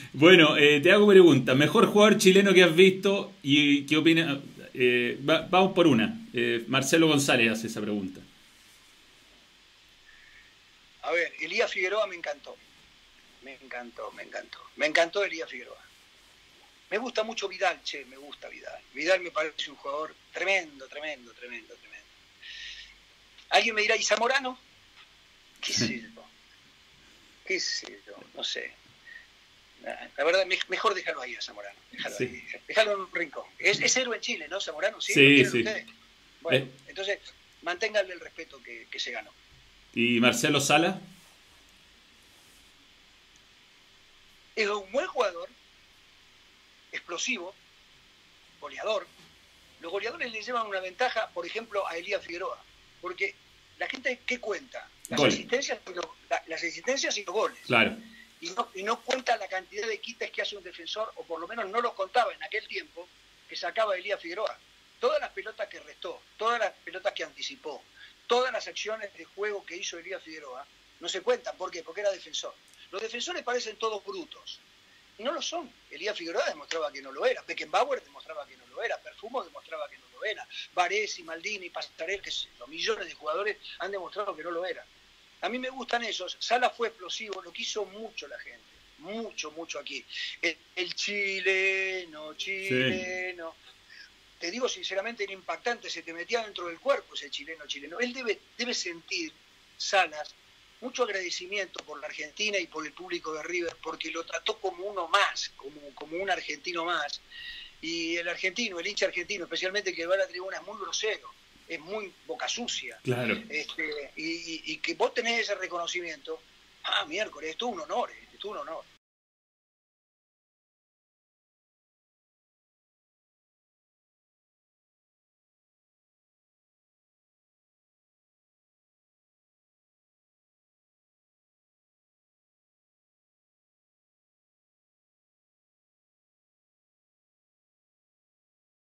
Bueno, te hago pregunta. Mejor jugador chileno que has visto y qué opinas. Vamos por una. Marcelo González hace esa pregunta. A ver, Elías Figueroa me encantó. Me encantó Elías Figueroa. Me gusta mucho Vidal, che, me gusta Vidal. Vidal me parece un jugador tremendo. Alguien me dirá, ¿y Zamorano? ¿Qué sé yo? No sé. La verdad, mejor dejarlo ahí a Zamorano. Sí, Dejarlo en un rincón. Es héroe en Chile, ¿no, Zamorano? ¿Sí? ¿Lo sí. quieren Sí. ustedes? Bueno, entonces, manténganle el respeto que se ganó. ¿Y Marcelo Sala? Es un buen jugador, explosivo, goleador. Los goleadores le llevan una ventaja, por ejemplo, a Elías Figueroa. Porque la gente, ¿qué cuenta? Las Gol. asistencias y los goles. Claro. Y no cuenta la cantidad de quites que hace un defensor, o por lo menos no lo contaba en aquel tiempo, que sacaba Elías Figueroa. Todas las pelotas que restó, todas las pelotas que anticipó, todas las acciones de juego que hizo Elías Figueroa, no se cuentan. ¿Por qué? Porque era defensor. Los defensores parecen todos brutos. Y no lo son. Elías Figueroa demostraba que no lo era. Beckenbauer demostraba que no lo era. Perfumo demostraba que no lo era. Baresi, Maldini, Pastarel, que los millones de jugadores han demostrado que no lo era. A mí me gustan esos. Sala fue explosivo, lo quiso mucho la gente. Mucho aquí. El chileno. Sí. Te digo sinceramente, era impactante. Se te metía dentro del cuerpo ese chileno. Él debe sentir, Salas, mucho agradecimiento por la Argentina y por el público de River, porque lo trató como uno más, como un argentino más. Y el hincha argentino, especialmente que va a la tribuna, es muy grosero, es muy boca sucia. Claro. Y que vos tenés ese reconocimiento, miércoles, es todo un honor.